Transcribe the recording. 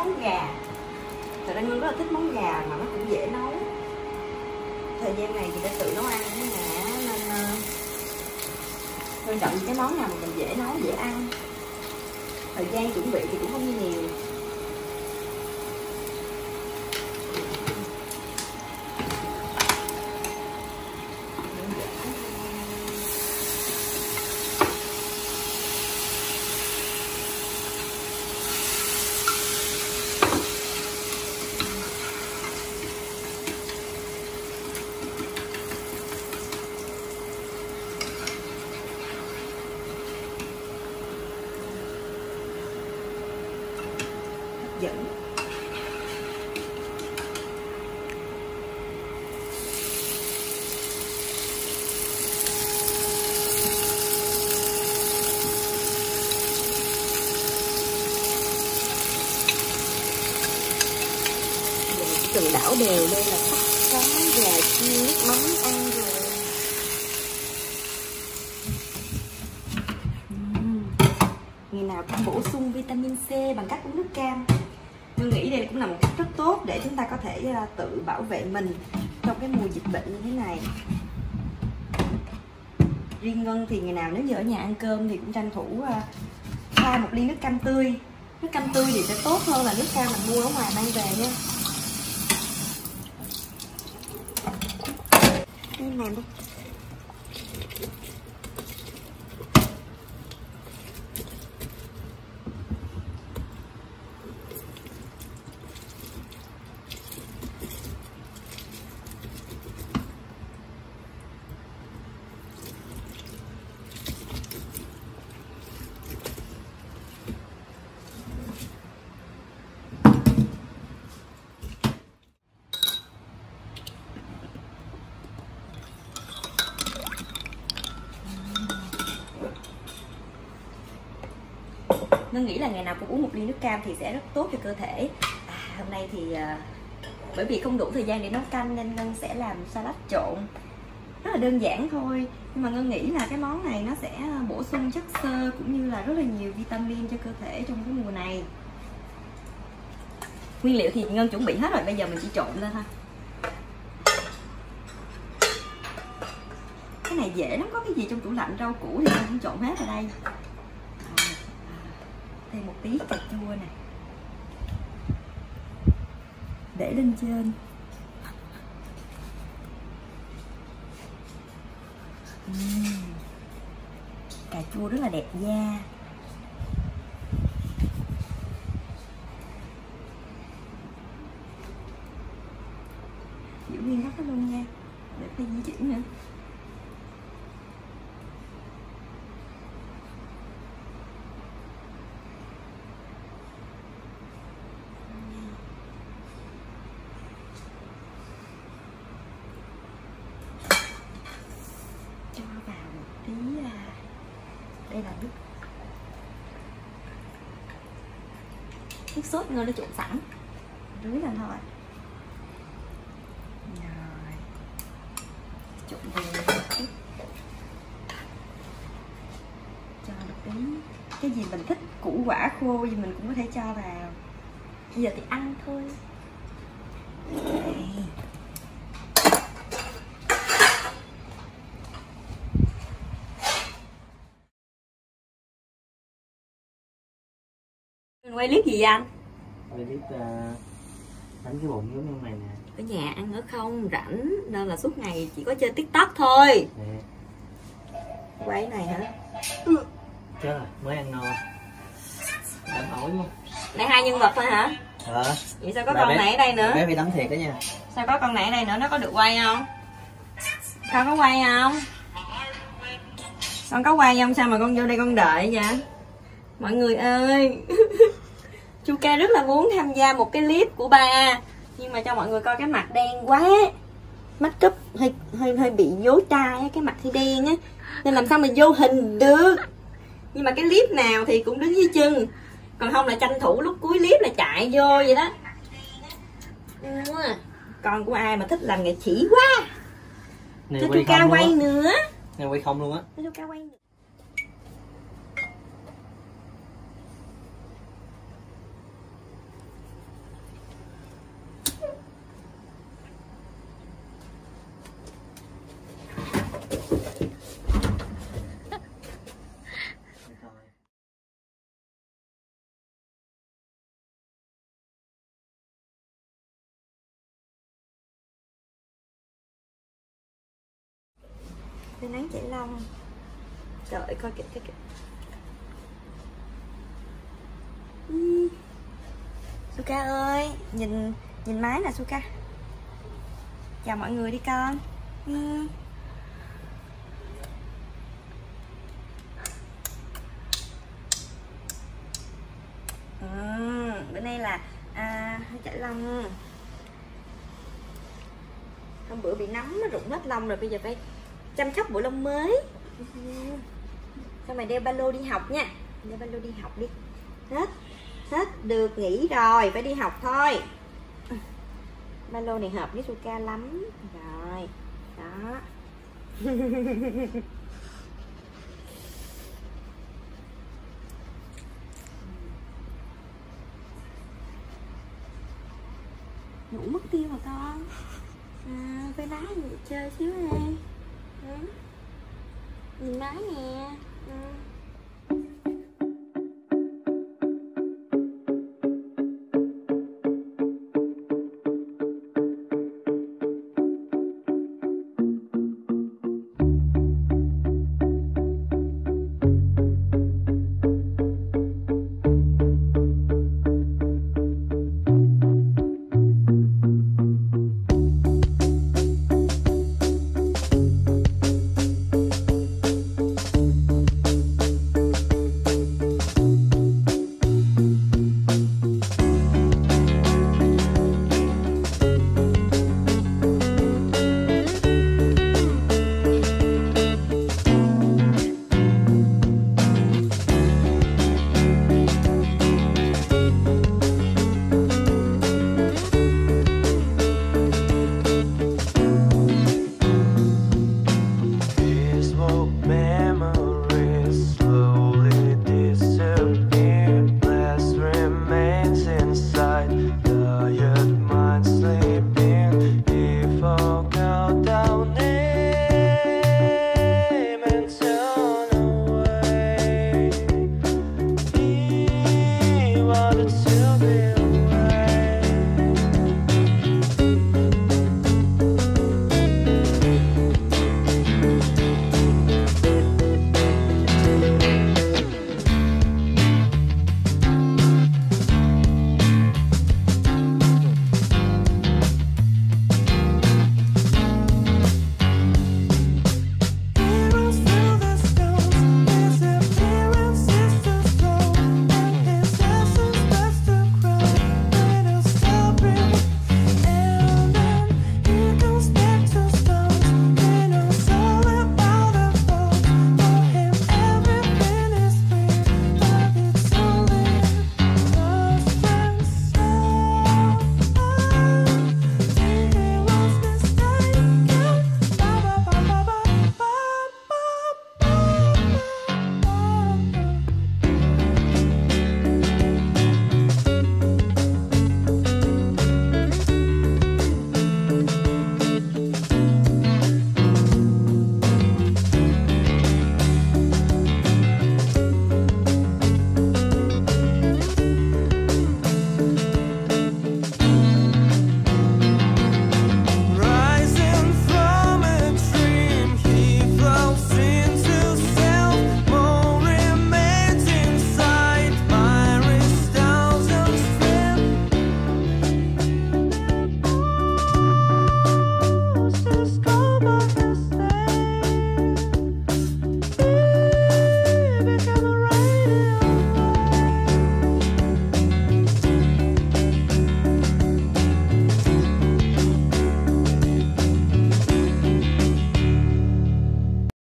món gà. Thật ra Ngân rất là thích món gà mà nó cũng dễ nấu. Thời gian này thì đã tự nấu ăn với mẹ nên quan trọng những cái món nào mà mình dễ nấu, dễ ăn. Thời gian chuẩn bị thì cũng không nhiều. Dẫn từ đảo đều lên là sắp có gà chiên nước mắm ăn rồi. Ngày nào cũng bổ sung vitamin C bằng cách uống nước cam. Tôi nghĩ đây cũng là một cách rất tốt để chúng ta có thể tự bảo vệ mình trong cái mùa dịch bệnh như thế này. Riêng Ngân thì ngày nào nếu như ở nhà ăn cơm thì cũng tranh thủ pha một ly nước cam tươi. Nước cam tươi thì sẽ tốt hơn là nước cam mình mua ở ngoài mang về nha. Cái này đi. Ngân nghĩ là ngày nào cũng uống một ly nước cam thì sẽ rất tốt cho cơ thể. Hôm nay thì bởi vì không đủ thời gian để nấu canh nên Ngân sẽ làm salad trộn. Rất là đơn giản thôi. Nhưng mà Ngân nghĩ là cái món này nó sẽ bổ sung chất xơ cũng như là rất là nhiều vitamin cho cơ thể trong cái mùa này. Nguyên liệu thì Ngân chuẩn bị hết rồi, bây giờ mình chỉ trộn lên thôi. Cái này dễ lắm, có cái gì trong tủ lạnh rau củ thì Ngân cũng trộn hết ở đây. Thêm một tí cà chua này để lên trên. Cà chua rất là đẹp da. Giữ nguyên góc đó luôn nha, để phải di chuyển nữa. Đây là nước sốt Ngân đã trộn sẵn, rưới lên thôi. Rồi trộn đều chút, cho một tí cái gì mình thích, củ quả khô gì mình cũng có thể cho vào. Bây giờ thì ăn thôi. Đây. Quay clip gì vậy anh? Quay clip đánh cái bụng giống như này nè. Ở nhà ăn ở không rảnh nên là suốt ngày chỉ có chơi TikTok thôi. Nè. Quay cái này hả? Chết rồi, mới ăn no. Đám ổi luôn. Này hai nhân vật thôi hả? Vậy sao có con này ở đây nữa? Bé bị đấm thiệt đó nha. Sao có con này ở đây nữa, nó có được quay không? Con có quay không? Con có quay không? Sao mà con vô đây con đợi vậy? Mọi người ơi. Chu Ca rất là muốn tham gia một cái clip của ba, nhưng mà cho mọi người coi cái mặt đen quá, make up hơi bị dối tai, cái mặt thì đen á nên làm sao mà vô hình được. Nhưng mà cái clip nào thì cũng đứng dưới chân, còn không là tranh thủ lúc cuối clip là chạy vô vậy đó. Con của ai mà thích làm nghệ sĩ quá. Cho Chu Ca quay nữa. Này quay không luôn á. Cho Chu Ca quay nữa. Phơi nắng chải lông. Trời ơi, coi kìa cái Suka ơi, nhìn máy nè Suka. Chào mọi người đi con. Bữa nay là chải lông. Hôm bữa bị nấm nó rụng hết lông rồi, bây giờ phải chăm sóc bộ lông mới. Sao mày đeo ba lô đi học nha. Đeo ba lô đi học đi. Hết được nghỉ rồi, phải đi học thôi. Ba lô này hợp với Suka lắm. Rồi, đó. Ngủ mất tiêu mà con. Với má chơi xíu nè. Nhìn má nè.